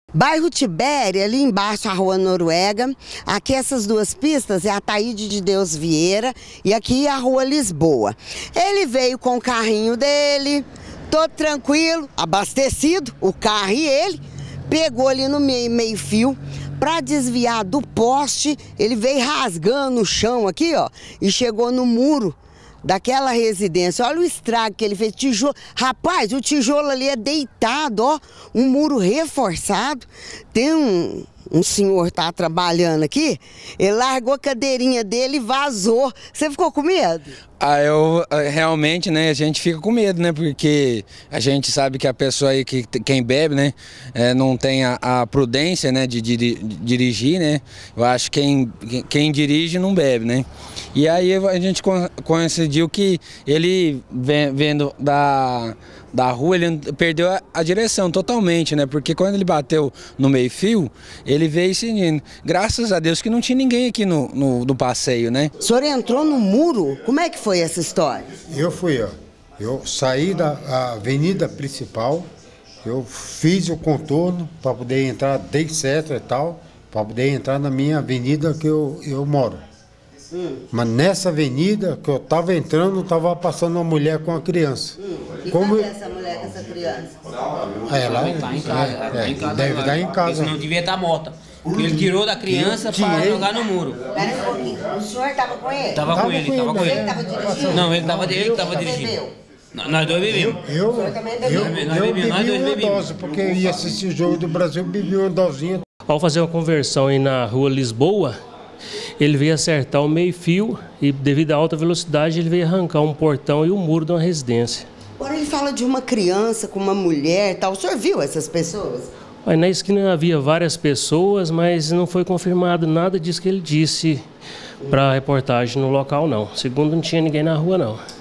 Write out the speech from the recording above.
Bairro Tibéria, ali embaixo a Rua Noruega. Aqui essas duas pistas é a Taíde de Deus Vieira e aqui a Rua Lisboa. Ele veio com o carrinho dele, todo tranquilo, abastecido, o carro e ele. Pegou ali no meio fio para desviar do poste. Ele veio rasgando o chão aqui, ó, e chegou no muro daquela residência. Olha o estrago que ele fez. Tijolo. Rapaz, o tijolo ali é deitado, ó. Um muro reforçado. Tem um senhor que tá trabalhando aqui. Ele largou a cadeirinha dele e vazou. Você ficou com medo? Eu realmente, né, a gente fica com medo, né, porque a gente sabe que a pessoa aí, quem bebe, né, não tem a prudência, né, de dirigir, né, eu acho que quem dirige não bebe, né, e aí a gente coincidiu que ele, vendo da rua, ele perdeu a direção totalmente, né, porque quando ele bateu no meio fio, ele veio seguindo, graças a Deus que não tinha ninguém aqui no passeio, né. O senhor entrou no muro? Como é que foi essa história? Eu fui, ó. Eu saí da avenida principal, eu fiz o contorno para poder entrar, dei certo e tal, para poder entrar na minha avenida que eu moro. Mas nessa avenida que eu estava entrando, estava passando uma mulher com uma criança. E cadê essa mulher com essa criança? Ela tá em casa, deve estar em casa. Não devia estar morta. Porque ele tirou da criança para jogar no muro. Pera um pouquinho, o senhor estava com ele? Tava com ele. Ele estava dirigindo? Não, ele estava dirigindo. Nós dois bebemos. Eu bebi uma dose, porque eu ia assistir o Jogo do Brasil, bebi uma dosinha. Ao fazer uma conversão aí na Rua Lisboa, ele veio acertar o meio-fio e, devido à alta velocidade, ele veio arrancar um portão e um muro de uma residência. Agora ele fala de uma criança com uma mulher e tal. O senhor viu essas pessoas? Aí na esquina havia várias pessoas, mas não foi confirmado nada disso que ele disse para a reportagem no local, não. Segundo, não tinha ninguém na rua, não.